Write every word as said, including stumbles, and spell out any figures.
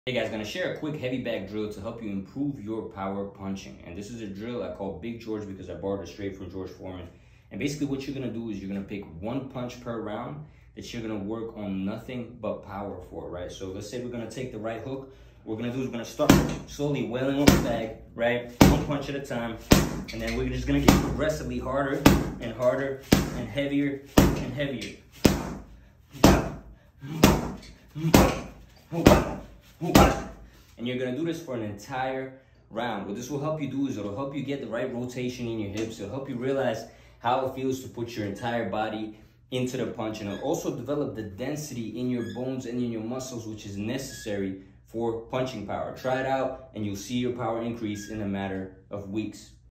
Hey guys, gonna share a quick heavy bag drill to help you improve your power punching. And this is a drill I call Big George because I borrowed it straight from George Foreman. And basically what you're gonna do is you're gonna pick one punch per round that you're gonna work on nothing but power for, right? So let's say we're gonna take the right hook. What we're gonna do is we're gonna start slowly wailing on the bag, right? One punch at a time. And then we're just gonna get progressively harder and harder and heavier and heavier. And you're gonna do this for an entire round. What this will help you do is it'll help you get the right rotation in your hips. It'll help you realize how it feels to put your entire body into the punch, and it'll also develop the density in your bones and in your muscles, which is necessary for punching power. Try it out and you'll see your power increase in a matter of weeks.